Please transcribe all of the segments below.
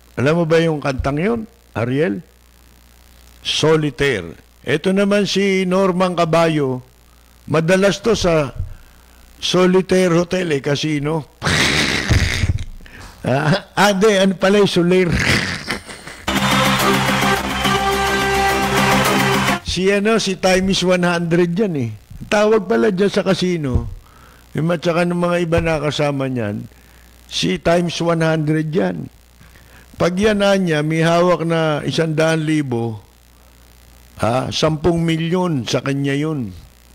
Alam mo ba yung kantang yun, Ariel? Solitaire. Ito naman si Norman Caballo, madalas to sa Solitaire Hotel, casino. Ade, ano pala yung Soler? si Times 100 yan eh. Tawag pala dyan sa casino. Yung matsaka ng mga iba na kasama niyan, si Times 100 yan. Pag yan niya, may hawak na 100,000, 10 milyon sa kanya yun.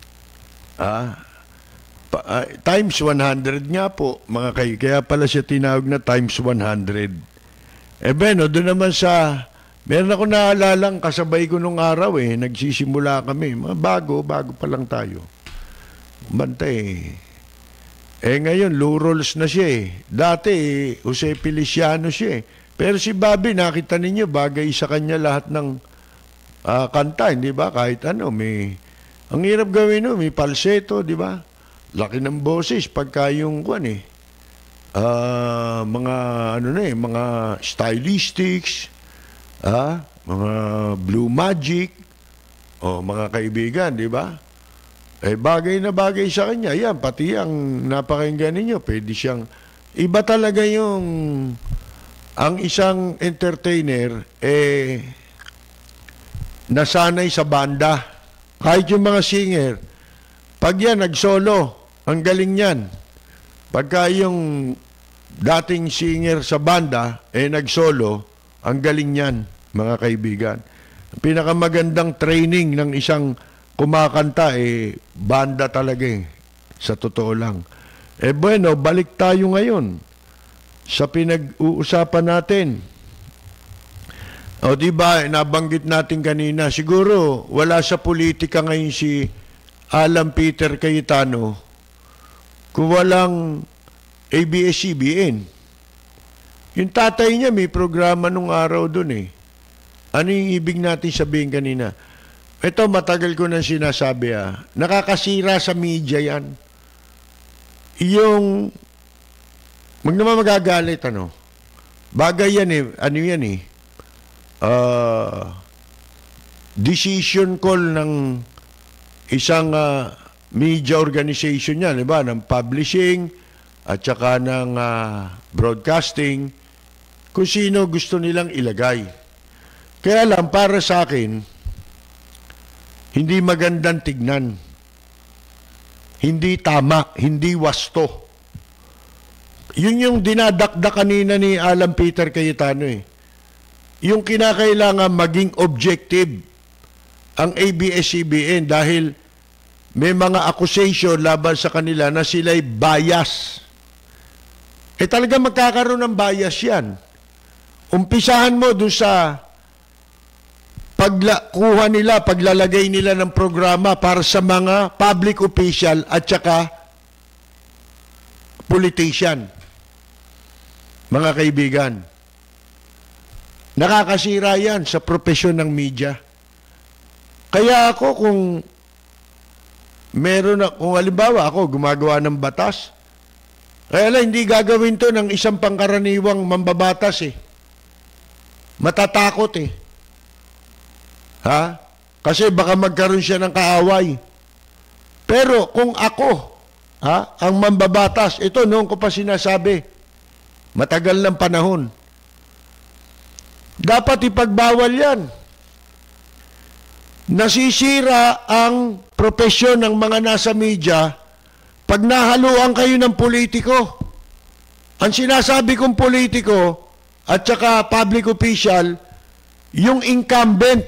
Times 100 nga po, mga kayo. Kaya pala siya tinawag na times 100. Doon naman sa, meron ako naalalang kasabay ko nung araw nagsisimula kami. Mga bago pa lang tayo. Bantay. Ngayon, Lou Rolls na siya Dati, Jose Feliciano siya Pero si Bobby, nakita ninyo, bagay sa kanya lahat ng kanta, hindi ba? Kahit ano, ang hirap gawin may falsetto, di ba? Laki ng boses, pagka yung mga mga stylistics, mga Blue Magic, mga kaibigan, di ba? Bagay na bagay sa kanya. Yan, pati ang napakinggan ninyo, pwede siyang, iba talaga ang isang entertainer, nasanay sa banda. Kahit yung mga singer, pag yan, nag-solo, ang galing yan. Pagka yung dating singer sa banda, nag-solo, ang galing yan, mga kaibigan. Pinakamagandang training ng isang kumakanta, banda talaga sa totoo lang. Balik tayo ngayon sa pinag-uusapan natin. Diba, nabanggit natin kanina, siguro wala sa politika ngayon si Alan Peter Cayetano kung walang ABS-CBN. Yung tatay niya may programa nung araw dun Ano yung ibig natin sabihin kanina? Ito, matagal ko nang sinasabi nakakasira sa media yan. Yung, wag naman magagalit, bagay yan ano yan decision call ng isang media organization yan, di ba? Ng publishing at saka ng broadcasting, kung sino gusto nilang ilagay. Kaya lang, para sa akin, hindi magandang tignan. Hindi tama, hindi wasto. Yun yung dinadakdak kanina ni Alan Peter Cayetano Yung kinakailangan maging objective ang ABS-CBN dahil may mga accusation laban sa kanila na sila'y bias. Talaga magkakaroon ng bias yan. Umpisahan mo dun sa pagkuha nila, paglalagay nila ng programa para sa mga public official at saka politician. Mga kaibigan, nakakasira yan sa propesyon ng media. Kaya ako kung halimbawa ako gumagawa ng batas, kaya lang hindi gagawin to ng isang pangkaraniwang mambabatas Matatakot Kasi baka magkaroon siya ng kaaway. Pero kung ako, ang mambabatas, ito noon ko pa sinasabi, matagal ng panahon, dapat ipagbawal yan. Nasisira ang propesyon ng mga nasa media pag nahaluan kayo ng politiko. Ang sinasabi kong politiko at saka public official, yung incumbent,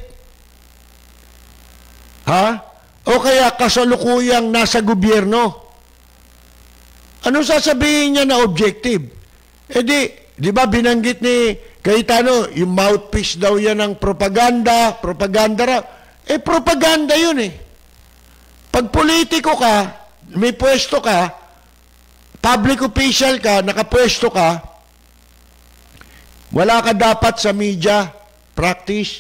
o kaya kasalukuyang nasa gobyerno. Anong sasabihin niya na objective? Di ba binanggit ni Cayetano, yung mouthpiece daw yan ng propaganda raw. Propaganda yun Pag politiko ka, may pwesto ka, public official ka, nakapwesto ka, wala ka dapat sa media practice.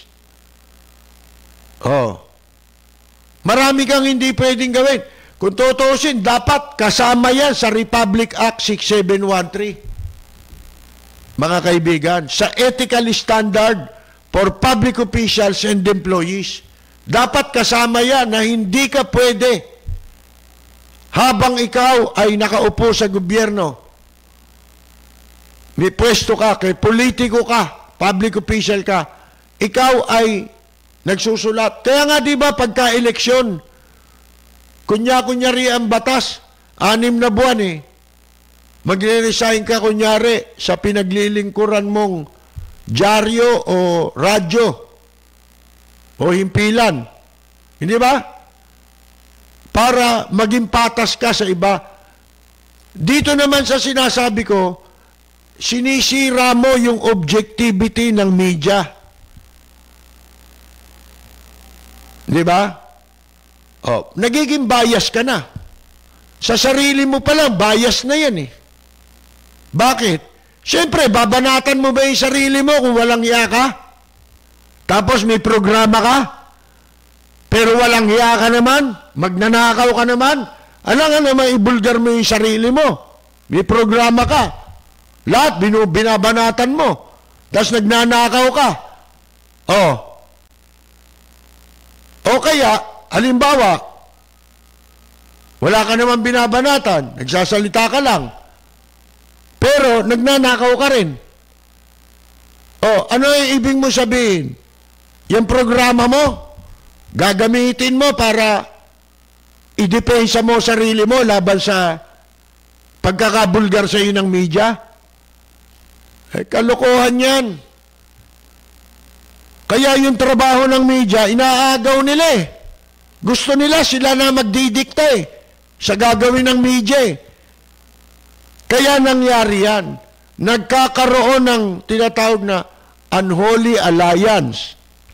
Marami kang hindi pwedeng gawin. Kung tutuusin, dapat kasama yan sa Republic Act 6713. mga kaibigan, sa ethical standard for public officials and employees. Dapat kasama yan na hindi ka pwede habang ikaw ay nakaupo sa gobyerno. May pwesto ka, kay politiko ka, public official ka, ikaw ay nagsusulat. Kaya nga di ba pagka-eleksyon, kunyari ang batas, 6 na buwan magre-resign ka kunyari sa pinaglilingkuran mong dyaryo o radyo o himpilan. Hindi ba? Para maging patas ka sa iba. Dito naman sa sinasabi ko, sinisira mo yung objectivity ng media. Di ba? Oh, nagiging bias ka na. Sa sarili mo pa lang, bias na yan Bakit? Siyempre, babanatan mo ba yung sarili mo kung walang hiya ka? Tapos may programa ka? Pero walang hiya ka naman? Magnanakaw ka naman? Ano nga naman ibulgar mo yung sarili mo? May programa ka. Lahat, binabanatan mo. Tapos nagnanakaw ka. O kaya, halimbawa, wala ka naman binabanatan, nagsasalita ka lang, pero nagnanakaw ka rin. Ano yung ibig mo sabihin? Yung programa mo, gagamitin mo para idepensa mo sarili mo laban sa pagkakabulgar sa iyo ng media? Kalokohan yan. Kaya yung trabaho ng media, inaagaw nila Gusto nila sila na magdidikta sa gagawin ng media Kaya nangyari yan. Nagkakaroon ng tinatawag na unholy alliance.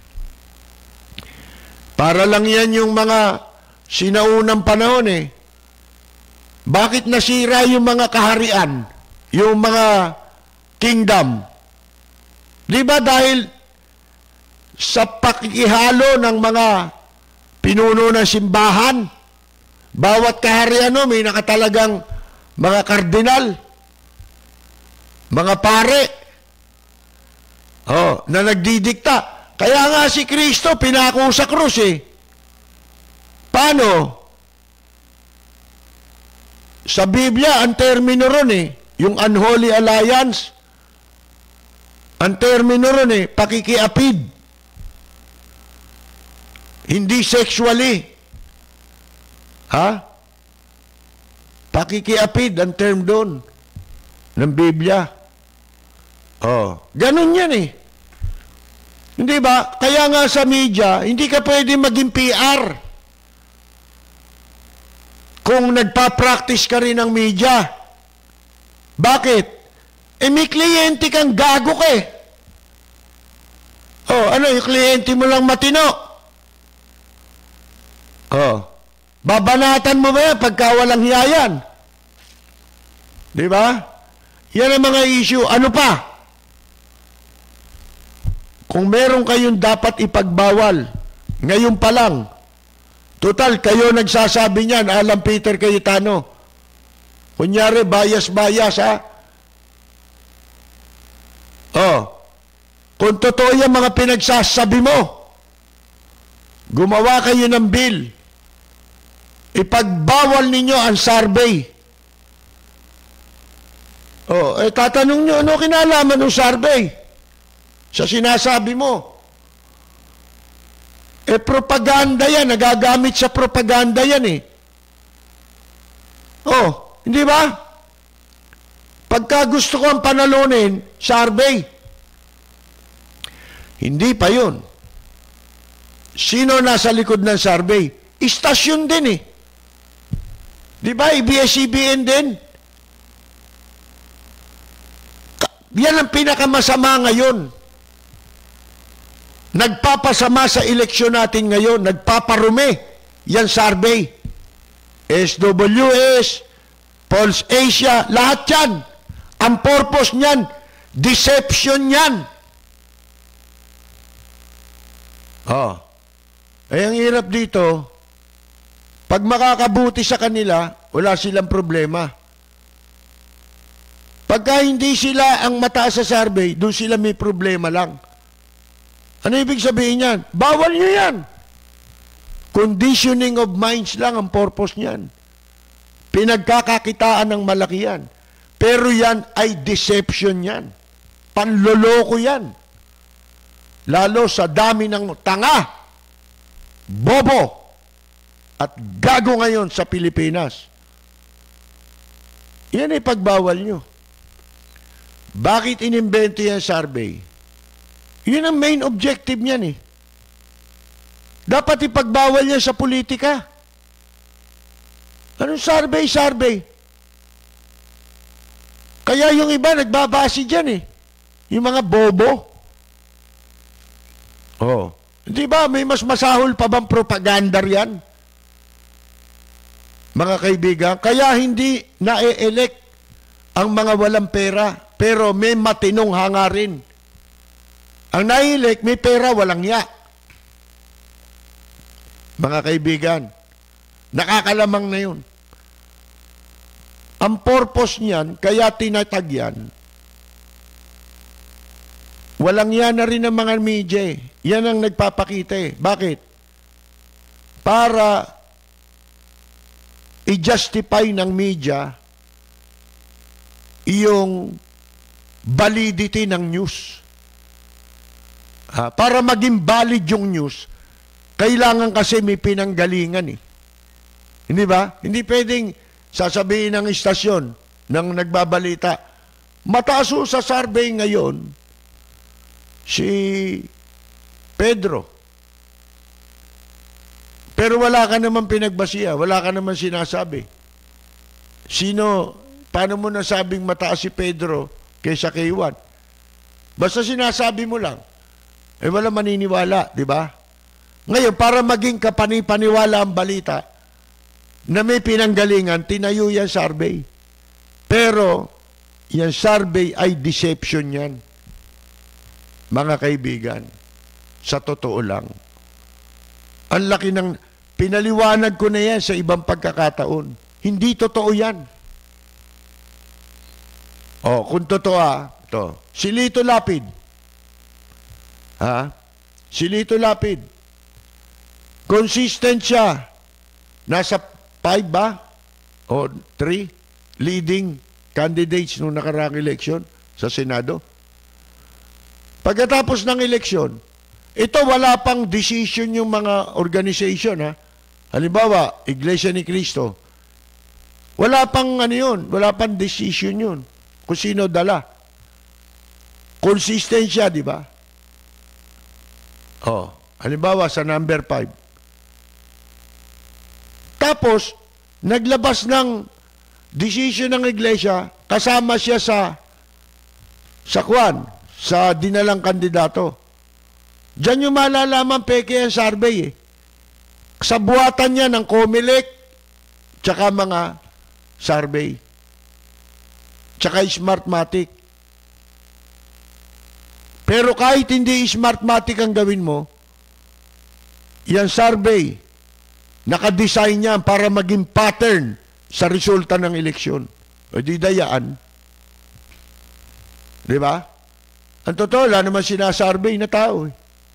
Para lang yan yung mga sinaunang panahon Bakit nasira yung mga kaharian? Yung mga kingdom? Di ba dahil sa pakikihalo ng mga pinuno ng simbahan, bawat kaharian may nakatalagang mga kardinal, mga pare, na nagdidikta. Kaya nga si Kristo pinako sa krus Paano? Sa Biblia, ang termino ron yung unholy alliance, ang termino ron pakikiapid. Hindi sexually. Pakikiapid ang term doon ng Biblia. Ganun yan Hindi ba? Kaya nga sa media, hindi ka pwede maging PR. Kung nagpa-practice ka rin ng media. Bakit? May kliyente kang gago ka yung kliyente mo lang matino? Babanatan mo ba yan pagka walang hiyayan? Di ba? Yan ang mga issue. Ano pa? Kung meron kayong dapat ipagbawal, ngayon pa lang, total, kayo nagsasabi niyan, Alan Peter Cayetano. Kunyari, bias-bias, Kung totoo yung mga pinagsasabi mo, gumawa kayo ng bill. Ipagbawal ninyo ang survey. Tatanong nyo, ano kinalaman ng survey? Sa sinasabi mo. Propaganda yan. Nagagamit sa propaganda yan hindi ba? Pagka gusto ko ang panalunin, survey. Hindi pa yun. Sino nasa likod ng survey? Istasyon din Di ba? ABS-CBN din. Yan ang pinakamasama ngayon. Nagpapasama sa eleksyon natin ngayon. Nagpaparumi. Yan survey. SWS, Pulse Asia, lahat yan. Ang purpose niyan, deception yan. Ang hirap dito, pag makakabuti sa kanila, wala silang problema. Pagka hindi sila ang mataas sa survey, doon sila may problema lang. Ano ibig sabihin yan? Bawal nyo yan. Conditioning of minds lang ang purpose niyan. Pinagkakakitaan ng malaki yan. Pero yan ay deception yan. Panloloko yan. Lalo sa dami ng tanga, bobo, at gago ngayon sa Pilipinas. Yan ay pagbawal nyo. Bakit inimbento yan survey? Yun ang main objective niyan eh. Dapat ipagbawal yan sa politika. Anong survey? Survey. Kaya yung iba nagbabase dyan eh. Yung mga bobo. Oh. Di ba may mas masahol pa bang propaganda yan? Mga kaibigan, kaya hindi na-elect ang mga walang pera, pero may matinong hangarin. Ang na-elect, may pera, walang ya. Mga kaibigan, nakakalamang na yun. Ang purpose niyan, kaya tinatag yan, walang yan na rin ng mga media. Yan ang nagpapakita eh. Bakit? Para i-justify ng media yung validity ng news. Para maging valid yung news, kailangan kasi may pinanggalingan eh. Hindi ba? Hindi pwedeng sasabihin ng istasyon ng nagbabalita, mataas sa survey ngayon si Pedro. Pero wala ka naman pinagbasiya, wala ka naman sinasabi. Paano mo nasabing mataas si Pedro kaysa kay Juan? Basta sinasabi mo lang, wala maniniwala, di ba? Ngayon, para maging kapanipaniwala ang balita, na may pinanggalingan, tinayo yan survey. Pero, yan survey ay deception yan. Mga kaibigan, sa totoo lang, ang laki ng, pinaliwanag ko na yan sa ibang pagkakataon. Hindi totoo yan. Kung totoo ito, si Lito Lapid. Si Lito Lapid. Consistent siya. Nasa 5 ba? O 3 leading candidates nung nakaraang eleksyon sa Senado. Pagkatapos ng eleksyon, ito wala pang decision yung mga organization. Halimbawa, Iglesia ni Cristo. Wala pang yun, wala pang decision yun. Kung sino dala. Consistent siya, di ba? Halimbawa, sa number 5. Tapos, naglabas ng decision ng iglesia, kasama siya sa dinalang kandidato. Diyan yung malalaman peke ang survey eh. Sa buhatan niya ng COMELEC, tsaka mga survey, tsaka Smartmatic. Pero kahit hindi Smartmatic ang gawin mo, yan survey, nakadesign yan para maging pattern sa resulta ng eleksyon. O di dayaan. Di ba? Ang totoo, wala naman sinasurvey na tao.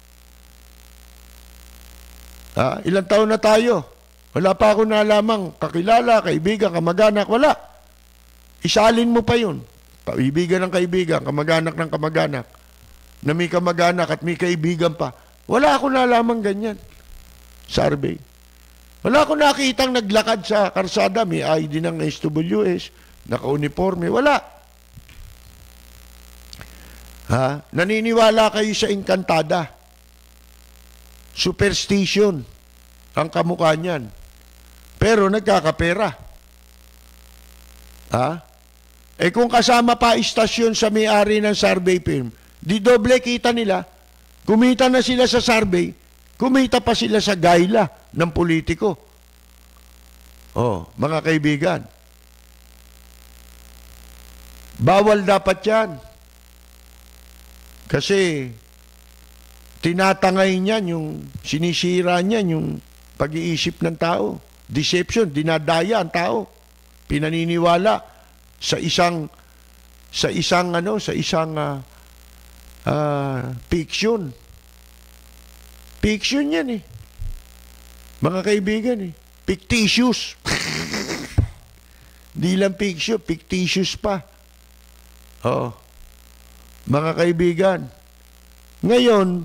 Ilang taon na tayo? Wala pa ako nalamang kakilala, kaibigan, kamag-anak. Wala. Isalin mo pa yun. Kaibigan ng kaibigan, kamag-anak ng kamag-anak. Na may kamag-anak at may kaibigan pa. Wala ako nalamang ganyan. Survey. Wala akong nakitang naglakad sa karsada, may ID ng SWS, naka-uniforme, wala. Naniniwala kayo sa engkantada. Superstition ang kamukha niyan. Pero nagkakapera. Kung kasama pa istasyon sa may-ari ng survey firm, di doble kita nila. Kumita na sila sa survey, kumita pa sila sa gaila ng politiko. Mga kaibigan, bawal dapat yan. Kasi tinatangay niyan, yung sinisira niyan, yung pag-iisip ng tao. Deception, dinadaya ang tao. Pinaniniwala sa isang sa isang fiction. Fiction yan eh. Mga kaibigan eh. Fictitious. Di lang fiction, fictitious pa. Oo. Mga kaibigan. Ngayon,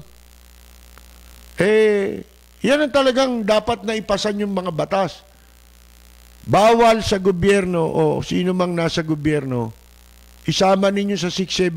yan ang talagang dapat na ipasan yung mga batas. Bawal sa gobyerno o sino mang nasa gobyerno, isama ninyo sa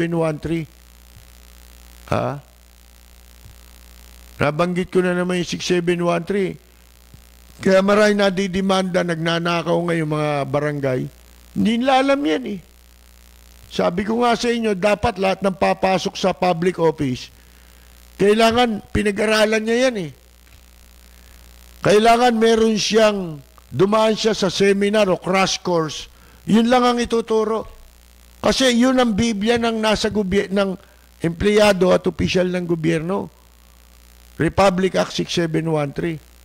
6713. Ha? Nabanggit ko na naman yung 6713. Kaya marami nadidimanda, nagnanakaw ngayon mga barangay. Hindi nila alam yan eh. Sabi ko nga sa inyo, dapat lahat ng papasok sa public office, kailangan pinag-aralan niya yan eh. Kailangan meron siyang, dumaan siya sa seminar o crash course, yun lang ang ituturo. Kasi yun ang Biblia ng nasa ng empleyado at opisyal ng gobyerno. Republic Act 6713.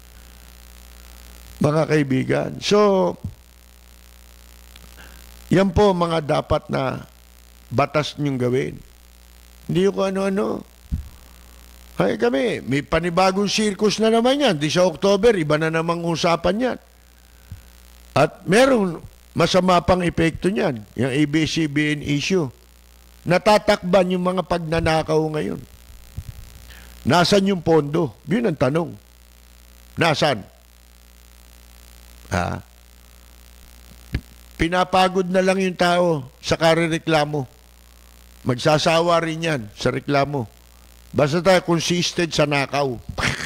Mga kaibigan. So, yan po mga dapat na batas niyong gawin. Hindi ko ano-ano. Ay kami, may panibagong circus na naman yan. Di sa October, iba na namang usapan yan. At merong masama pang epekto niyan, yung ABS-CBN issue. Natatakban yung mga pagnanakaw ngayon. Nasaan yung pondo? Yun ang tanong. Nasaan? Ha? Pinapagod na lang yung tao sa kare-reklamo. Magsasawa rin yan sa reklamo. Basta tayo consistent sa nakaw.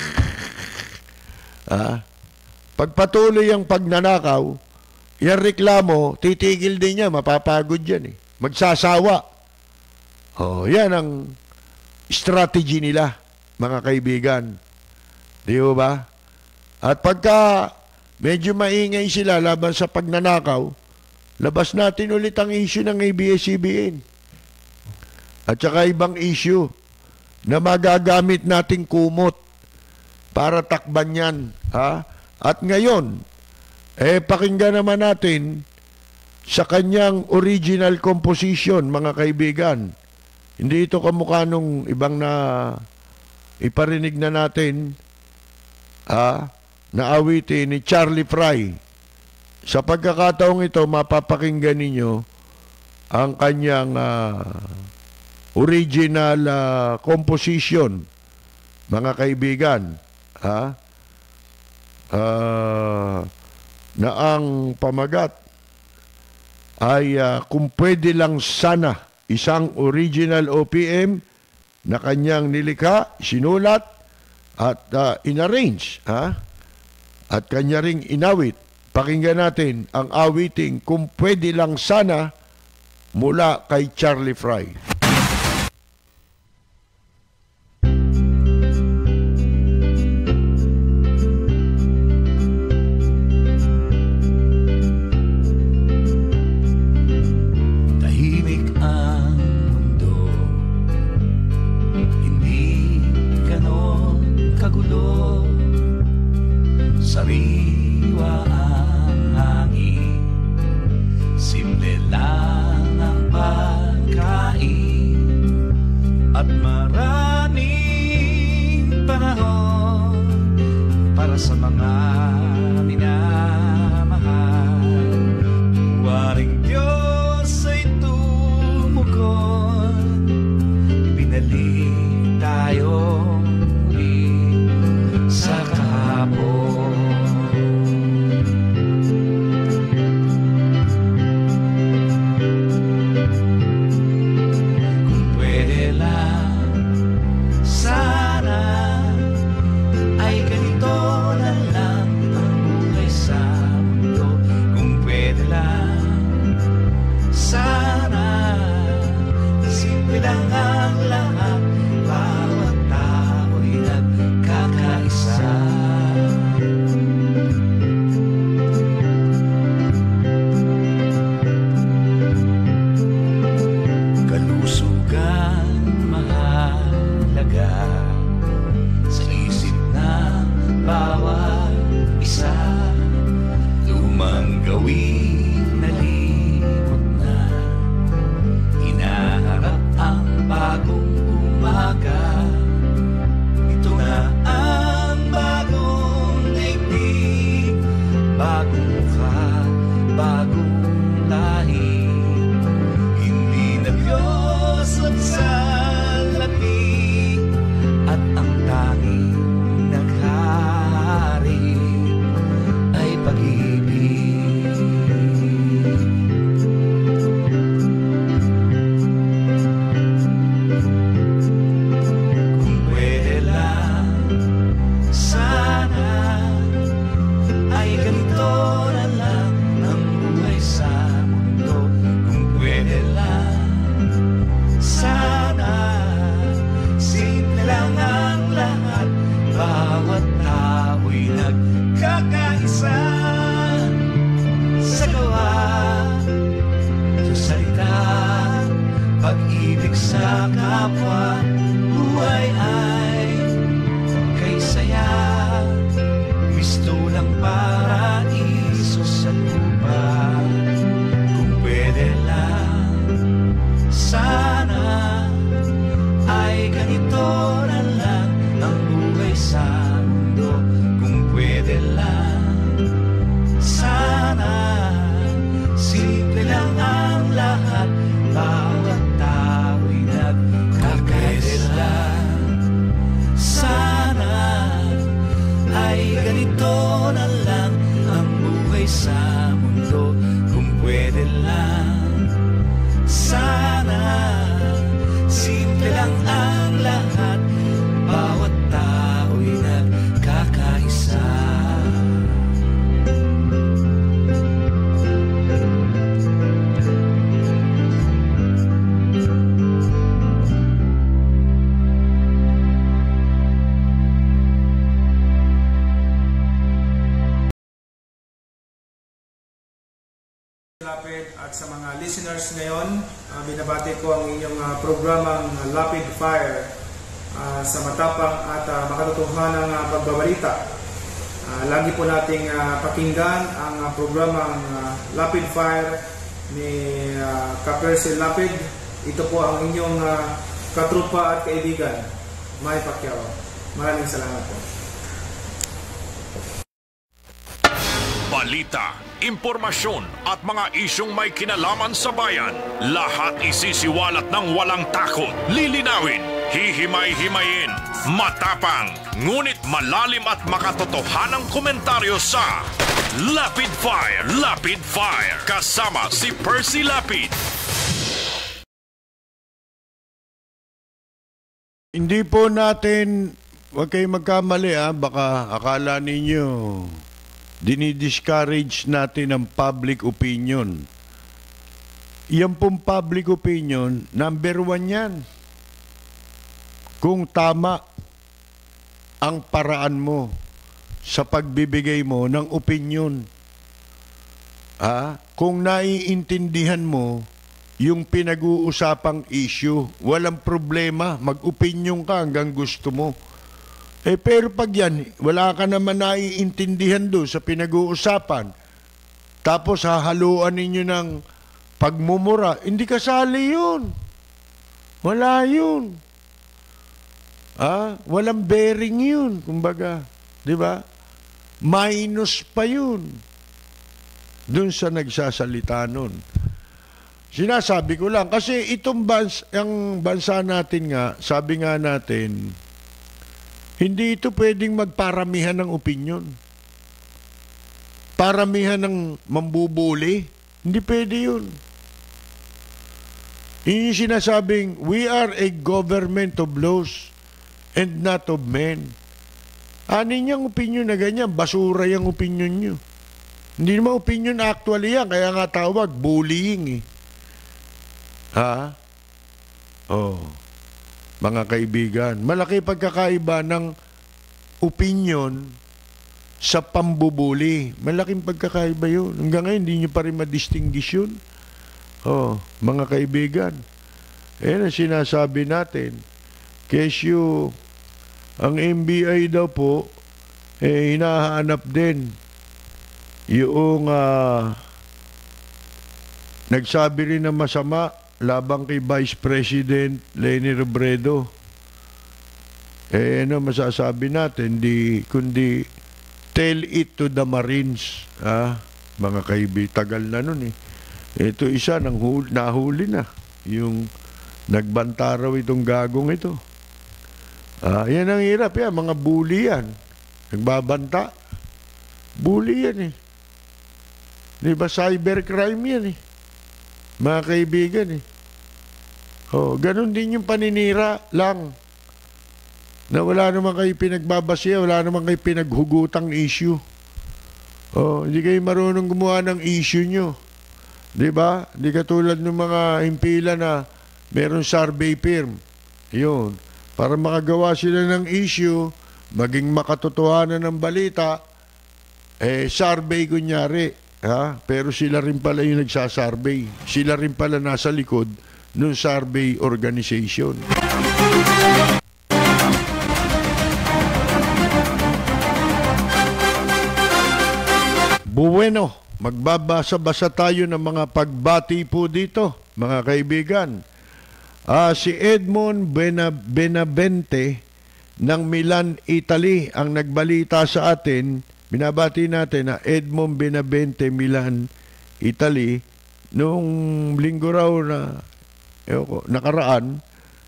Ha? Pagpatuloy ang pagnanakaw, yung reklamo, titigil din niya, mapapagod yan eh. Magsasawa. Oh, yan ang strategy nila, mga kaibigan. Di ba? At pagka medyo maingay sila laban sa pagnanakaw, labas natin ulit ang issue ng ABS-CBN. At saka ibang issue na magagamit nating kumot para takban yan. Ha? At ngayon, pakinggan naman natin sa kanyang original composition, mga kaibigan. Hindi ito kamukha nung ibang na iparinig na natin na awitin ni Charlie Fry. Sa pagkakataong ito, mapapakinggan ninyo ang kanyang original composition, mga kaibigan. Na ang pamagat ay kung pwede lang sana isang original OPM na kanyang nilikha, sinulat at inarrange, at kanya ring inawit. Pakinggan natin ang awiting Kung Pwede Lang Sana mula kay Charlie Fry. Sana ay ganito na lang ang ganito na lang ang buhay sa mundo, kung pwede lang. Sana simple lang ang lahat, bawat tao'y nagkakaisa. Sana ay ganito na lang ang buhay sa mundo, kung pwede lang. Sana simple lang ang lahat, bawat tao'y nagkakaisa. Lapid at sa mga listeners ngayon, binabati ko ang inyong programang Lapid Fire sa matapang at makatotohanang pagbabalita. Lagi po nating pakinggan ang programang Lapid Fire ni Kapersil Lapid. Ito po ang inyong katrupa at kaibigan, May Pacquiao. Maraming salamat po. Balita, impormasyon at mga isyong may kinalaman sa bayan. Lahat isisiwalat ng walang takot, lilinawin, hihimay-himayin, matapang, ngunit malalim at makatotohanang komentaryo sa Lapid Fire, kasama si Percy Lapid. Hindi po natin, huwag kayong magkamali baka akala ninyo dinidiscourage natin ang public opinion. Yan pong public opinion, number 1 yan. Kung tama ang paraan mo sa pagbibigay mo ng opinion. Kung naiintindihan mo yung pinag-uusapang issue, walang problema, mag-opinion ka hanggang gusto mo. Pero pag yan, wala ka naman naiintindihan doon sa pinag-uusapan, tapos hahaluan ninyo ng pagmumura, hindi kasali yun. Wala yun. Walang bearing yun, kumbaga. Di ba? Minus pa yun doon sa nagsasalita nun. Sinasabi ko lang, kasi itong bansa natin nga, sabi nga natin, hindi ito pwedeng magparamihan ng opinion. Paramihan ng mambubuli. Hindi pwede yun. Yun yung sinasabing, we are a government of laws and not of men. Anin yung opinion na ganyan? Basura yung opinion nyo. Hindi naman opinion actually yan. Kaya nga tawag, bullying mga kaibigan, malaki pagkakaiba ng opinion sa pambubuli. Malaking pagkakaiba yun. Hanggang ngayon, hindi nyo pa rin ma-distinguish yun. Mga kaibigan, ang sinasabi natin. Kesyo, ang NBI daw po, hinahanap din yung nagsabi rin na masama labang kay Vice President Leni Robredo. Ano masasabi natin? Kundi tell it to the Marines. Mga kaibigan, tagal na nun Ito isa, nahuli na. Yung nagbanta raw itong gagong ito. Yan ang hirap yan. Mga bully yan. Nagbabanta. Bully yan Di ba cybercrime yan mga kaibigan ganun din yung paninira lang. Na wala naman kayo pinagbabasya, wala naman kayo pinaghugutang issue. Hindi kayo marunong gumawa ng issue nyo. Di ba? Hindi katulad ng mga impila na meron survey firm. Yun. Para makagawa sila ng issue, maging makatotohanan ng balita, survey kunyari. Pero sila rin pala yung nagsasurvey. Sila rin pala nasa likod ng survey organization. Bueno, magbabasa-basa tayo ng mga pagbati po dito, mga kaibigan. Si Edmond Benavente ng Milan, Italy ang nagbalita sa atin. Binabati natin na Edmond Benavente, Milan, Italy, noong linggo raw na nakaraan,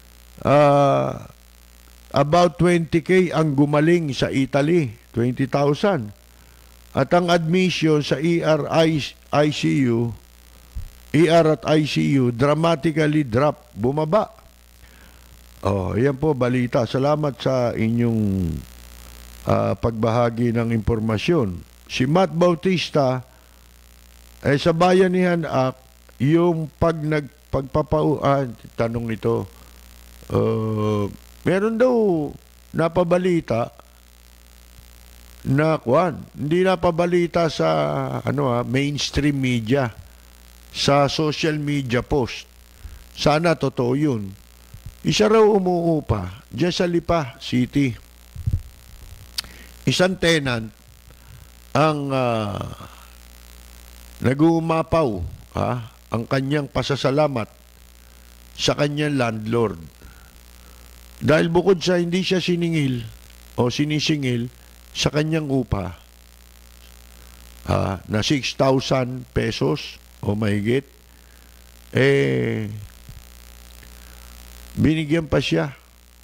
about 20K ang gumaling sa Italy, 20,000. At ang admission sa ER at ICU dramatically drop, bumaba. Yan po balita. Salamat sa inyong pagbahagi ng impormasyon. Si Matt Bautista, sa Bayanihan Act, yung tanong nito, meron daw napabalita na hindi napabalita sa mainstream media, sa social media post. Sana totoo yun. Isa raw umuupa diyan sa Lipa City. Isang tenant ang nag-uumapaw ang kanyang pasasalamat sa kanyang landlord. Dahil bukod sa hindi siya siningil o sinisingil sa kanyang upa na 6,000 pesos o mahigit, binigyan pa siya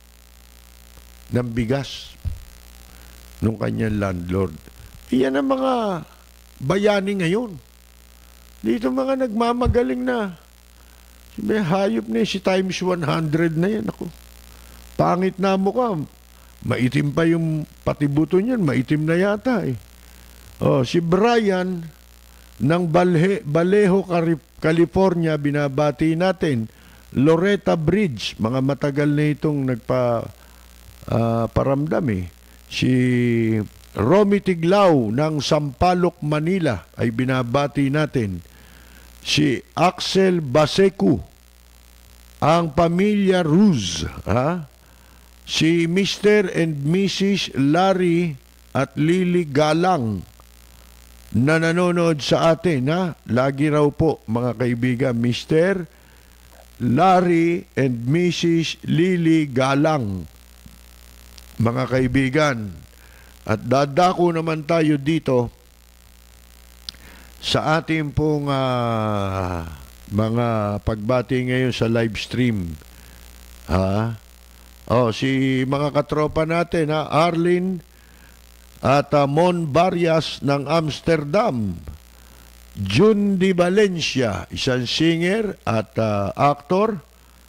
ng bigas nung kanyang landlord. Iyan ang mga bayani ngayon. Dito mga nagmamagaling na. May hayop na si times 100 na yan. Ako, pangit na mukha. Maitim pa yung patibuto niyan. Maitim na yata eh. Si Brian ng Vallejo, California, binabati natin. Loretta Bridge, mga matagal na itong paramdam eh. Si Romy Tiglao ng Sampaloc, Manila ay binabati natin. Si Axel Basecu, ang pamilya Ruz, si Mr. and Mrs. Larry at Lily Galang na nanonood sa atin. Lagi raw po mga kaibigan, Mr. Larry and Mrs. Lily Galang, mga kaibigan. At dadako naman tayo dito sa ating pong mga pagbati ngayon sa live stream. Si mga katropa natin, Arlene at Mon Barrias ng Amsterdam. June Di Valencia, isang singer at actor.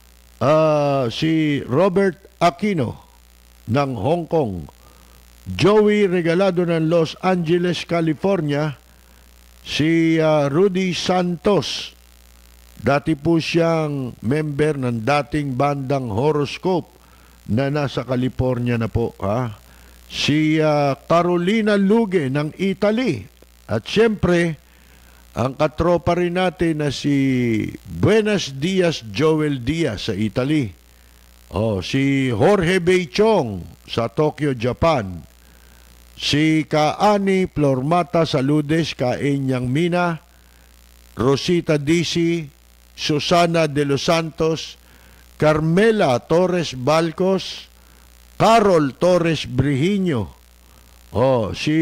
Si Robert Aquino ng Hong Kong. Joey Regalado ng Los Angeles, California. Si Rudy Santos, dati po siyang member ng dating bandang Horoscope na nasa California na po. Si Carolina Luge ng Italy. At siyempre, ang katropa rin natin na si Buenos Dias Joel Diaz sa Italy. Si Jorge Beichong sa Tokyo, Japan. Si Kaani Flormata Saludes, Kaenyang Mina. Rosita DC, Susana de los Santos, Carmela Torres Balcos, Carol Torres Brihiño. Si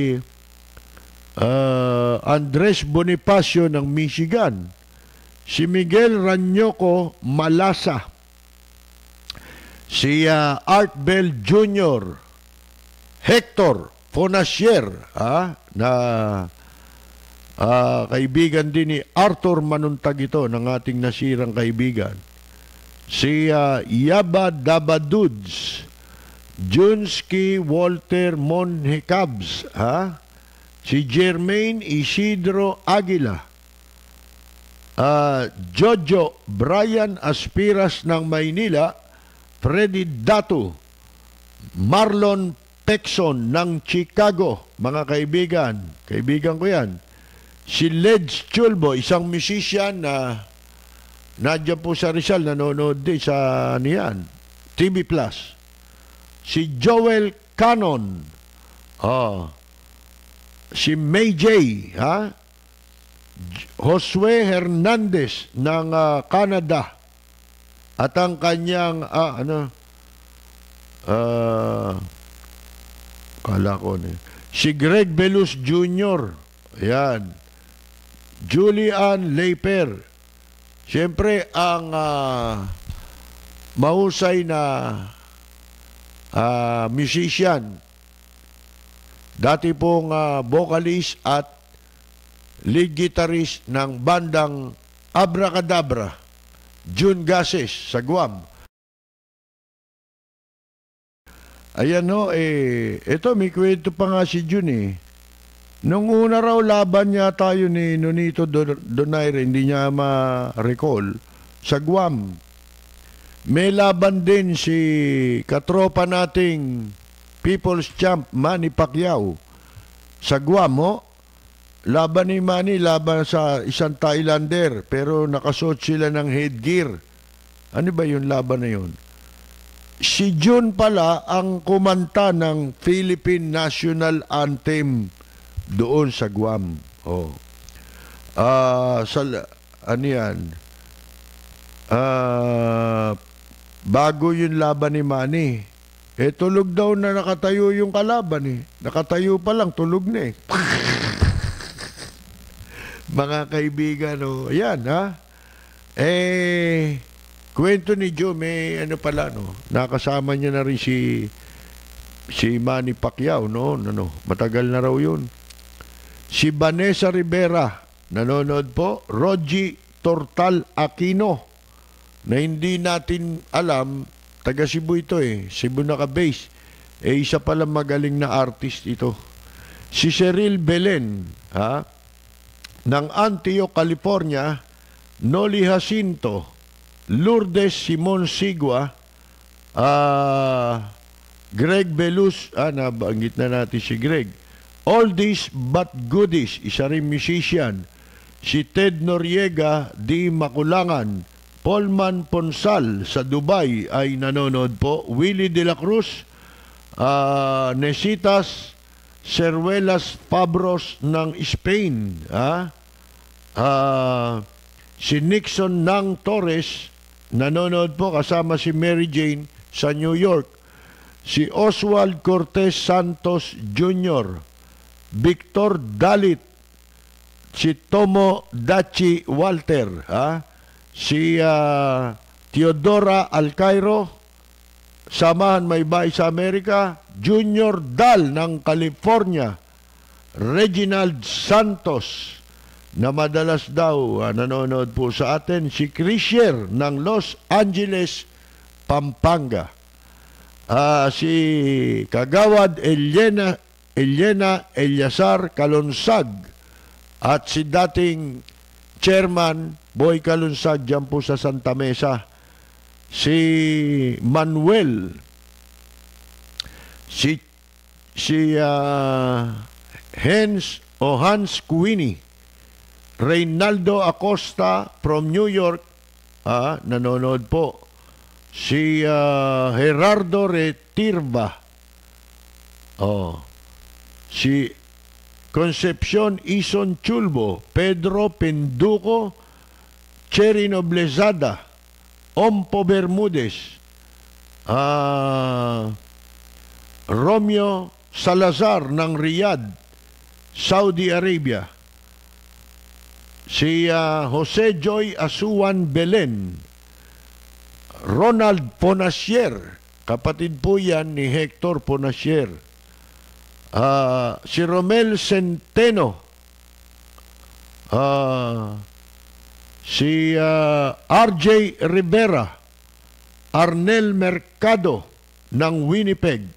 Andres Bonifacio ng Michigan. Si Miguel Ranyoco Malasa. Si Art Bell Jr., Hector Fonasier, na kaibigan din ni Arthur Manuntag ito, ng ating nasirang kaibigan. Si Yaba Dabaduds, Junski Walter Monhecabs, si Jermaine Isidro Aguila, Jojo Brian Aspiras ng Maynila, Freddy Datu, Marlon Pexon ng Chicago, mga kaibigan. Kaibigan ko yan. Si Leds Chulbo, isang musician na nandiyan po sa Rizal, nanonood din sa TV Plus. Si Joel Cannon. Si May J. Josue Hernandez ng Canada. At ang kanyang, kala ko si Greg Belus Jr. Ayan. Julian Leiper. Siyempre, ang mahusay na musician, dati pong vocalist at lead guitarist ng bandang Abracadabra, June Gases sa Guam. Ayan ito may kwento pa nga si June Nung una raw laban niya tayo ni Nonito Donaire, hindi niya ma-recall, sa Guam. May laban din si katropa nating People's Champ Manny Pacquiao sa Guam. Laban ni Manny, laban sa isang Thailander, pero nakasuot sila ng headgear. Ano ba yung laban na yun? Si June pala ang kumanta ng Philippine National Anthem doon sa Guam. Ano yan? Bago yung laban ni Manny, tulog daw na nakatayo yung kalaban Nakatayo pa lang, tulog na Mga kaibigan, ayan kwento ni Joe, may pala, nakasama niya na rin si Manny Pacquiao, matagal na raw yun. Si Vanessa Rivera, nanonood po. Rogie Tortal Aquino, na hindi natin alam, taga Cebu ito Cebu naka-base. Isa pala magaling na artist ito. Si Cheryl Belen, ng Antioch, California. Noli Jacinto, Lourdes Simon Sigua, Greg Belus, nabanggit na natin si Greg. Oldies but goodies, isa rin musician. Si Ted Noriega di Makulangan. Paulman Ponsal sa Dubai ay nanonood po. Willie de la Cruz, Nesitas Ceruelas Fabros ng Spain. Si Nixon Nang Torres, nanonood po kasama si Mary Jane sa New York. Si Oswald Cortez Santos Jr., Victor Dalit, si Tomo Dachi Walter, si Teodora Alcairo, Samahan Maybay sa Amerika, Junior Dal ng California, Reginald Santos, na madalas daw nanonood po sa atin, si Krisher ng Los Angeles, Pampanga, si Kagawad Eliana Eliasar Kalonsag, at si dating chairman Boy Kalonsag dyan po sa Santa Mesa, si Manuel, si Hans Queenie, Reynaldo Acosta from New York, nanonood po. Si Gerardo Retirba, si Concepcion Ison Chulbo, Pedro Penduco, Cherry Noblezada, Ompo Bermudez, Romeo Salazar ng Riyadh, Saudi Arabia, si Jose Joy Asuan Belen, Ronald Ponasier, kapatid po yan ni Hector Ponasier, si Romel Centeno, si RJ Rivera, Arnel Mercado ng Winnipeg,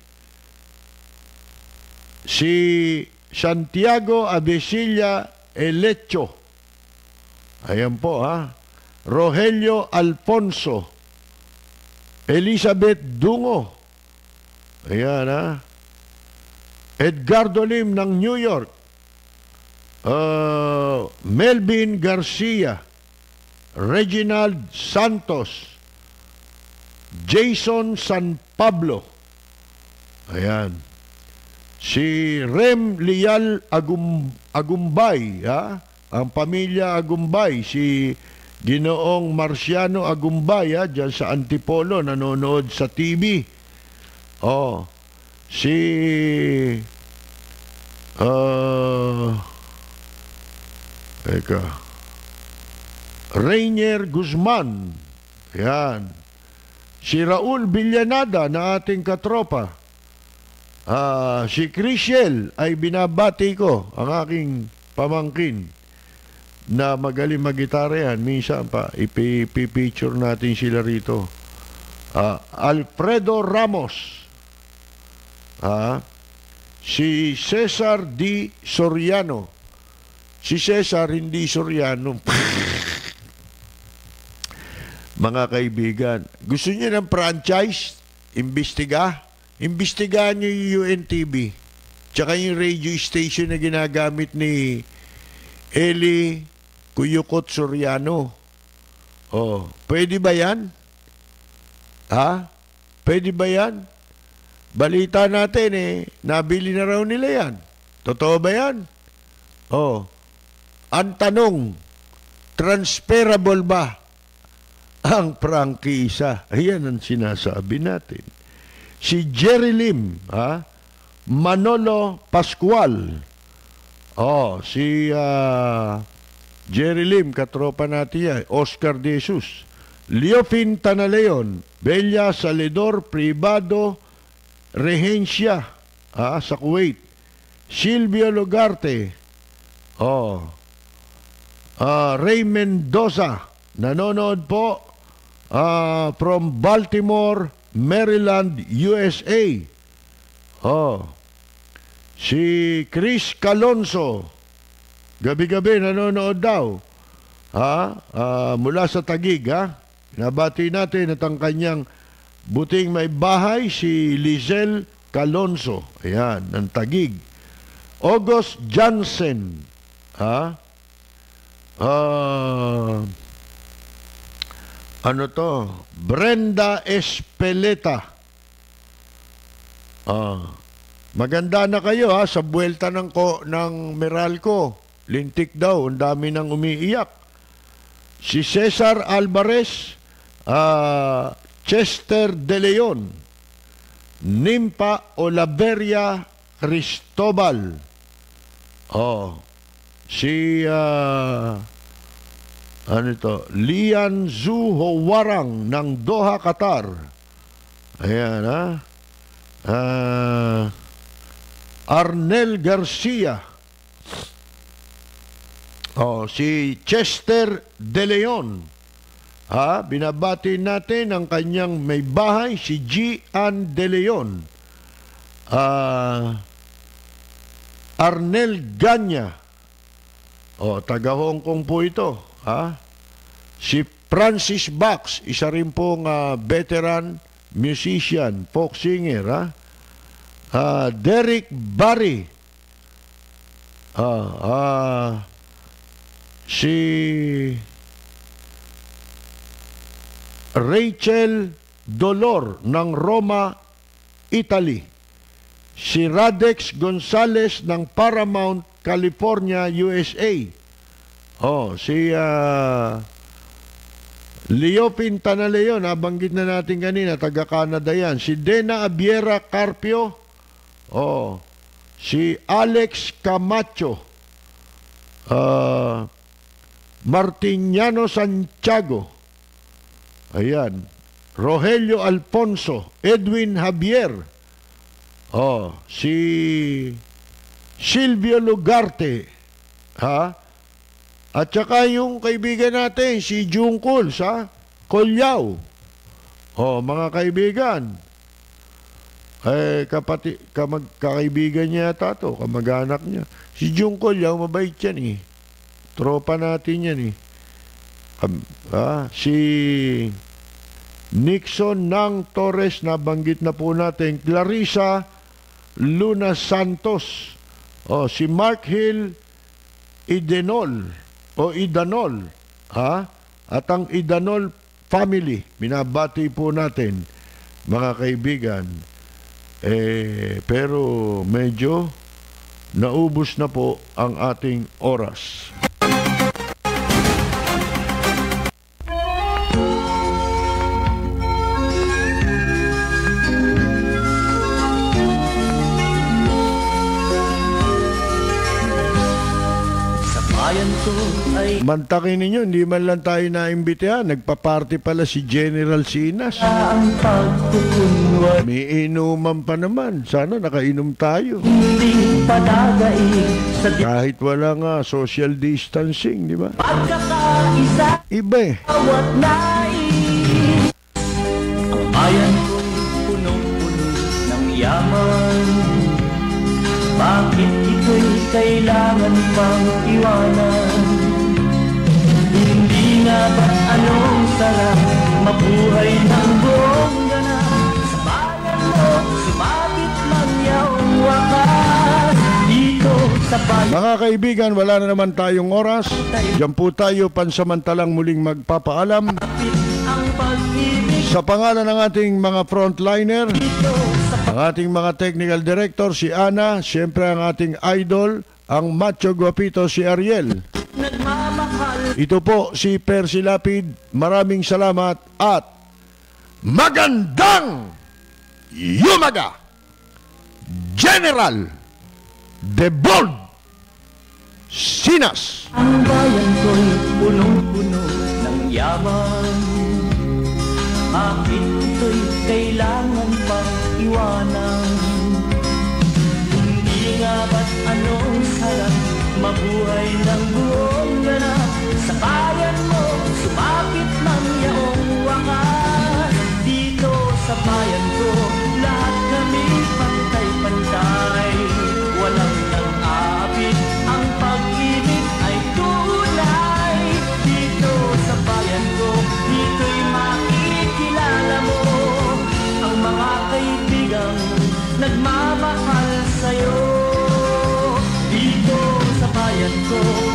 si Santiago Abesilla Elecho, ayan po Rogelio Alfonso, Elizabeth Dungo, ayan Edgardo Lim ng New York, Melvin Garcia, Reginald Santos, Jason San Pablo, ayan, si Rem Lial Agumbay, ang pamilya Agumbay, si Ginoong Marciano Agumbaya dyan sa Antipolo, nanonood sa TV. Oh, si Rainier Guzman. Yan. Si Raul Villanada na ating katropa. Si Crisiel ay binabati ko, ang aking pamangkin na magaling mag-gitara yan. Minsan pa, ipipicture natin sila rito. Alfredo Ramos. Si Cesar D. Soriano. Si Cesar, hindi Soriano. Mga kaibigan, gusto niyo ng franchise? Imbestigahan niyo yung UNTV. Tsaka yung radio station na ginagamit ni Eli Cuyucot Soriano. Oh, pwede ba yan? Pwede ba yan? Balita natin nabili na raw nila yan. Totoo ba yan? Oh, ang tanong, transferable ba ang prangkisa? Ayan ang sinasabi natin. Si Jerry Lim, Manolo Pascual. Si Jerry Lim, katropa natin yan. Oscar De Jesus. Leofin Tanaleon, Bella Salidor Privado Regencia sa Kuwait. Silvio Lugarte. Ray Mendoza, nanonood po from Baltimore, Maryland, USA. Si Chris Calonso, gabi-gabi nanonood daw. Mula sa Taguig, nabati natin at ang kanyang buting may bahay, si Lizelle Calonso. Ayan, ng Taguig. August Johnson. Brenda Espeleta. Maganda na kayo sa buwelta ng Meralco. Lintik daw, ang dami nang umiiyak. Si Cesar Alvarez, Chester De Leon, Nimpa Olaveria Cristobal. Si Lian Zhu Howarang ng Doha, Qatar. Ayan, Arnel Garcia. Si Chester De Leon. Binabati natin ang kanyang may bahay, si Gian De Leon. Arnel Ganya. Taga Hong Kong po ito. Si Francis Bax, isa rin pong veteran musician, folk singer. Derek Barry. Si Rachel Dolor ng Roma, Italy. Si Radex Gonzales ng Paramount, California, USA. Si Leofin Tanaleon, nabanggit na natin kanina, taga Canada yan. Si Dena Abiera Carpio. Si Alex Camacho. Martiniano Santiago. Ayan. Rogelio Alfonso. Edwin Javier. Si Silvio Lugarte. At saka yung kaibigan natin, si Jungkul sa Kolyao. Mga kaibigan. Kakaibigan niya yata to, kamag-anak niya. Si Jungkul, mabait yan Tropa natin yan si Nixon Nang Torres, nabanggit na po natin. Clarissa Luna Santos. Si Mark Hill Idanol. At ang Idanol family, binabati po natin, mga kaibigan. Pero medyo naubos na po ang ating oras. ay Mantakin ninyo, hindi man lang tayo naimbitahan. Nagpa-party pala si General Sinas. ang pagkukunwat. May inuman pa naman. Sana nakainom tayo. Hindi padagain sa Kahit wala nga social distancing, di ba? pagkakaisa. Iba eh. Bawat nais. Ang bayan ko'y punong-puno ng yaman. Bakit ito'y kailangan pang iwanan? Hindi nga ba anong sarap mabuhay ng buong ganap? Sa bayan mo, sumabit man yaong wakas. Dito sa bayan Mga kaibigan, wala na naman tayong oras. Diyan po tayo pansamantalang muling magpapaalam. ang pag-ibig Sa pangalan ng ating mga frontliner, dito sa ang ating mga technical director, si Ana, siyempre ang ating idol, ang macho guapito si Ariel. nagmamahal. Ito po si Percy Lapid. Maraming salamat at magandang yumaga! General De Bold Sinas. Ang bayan ko'y punong-puno ng yaman. Bakit ito'y kailangan pang iwanan? Hindi nga ba't anong sarap mabuhay ng buong ganap? Sa bayan mo, sumapit man yaong wakas. Dito sa bayan ko, lahat kami pantay-pantay. Walang nang-aabit, ang pag-ibig ay tunay. Dito sa bayan ko, dito'y makikilala mo ang mga kaibigang nagmamahal sa'yo. Dito sa bayan ko,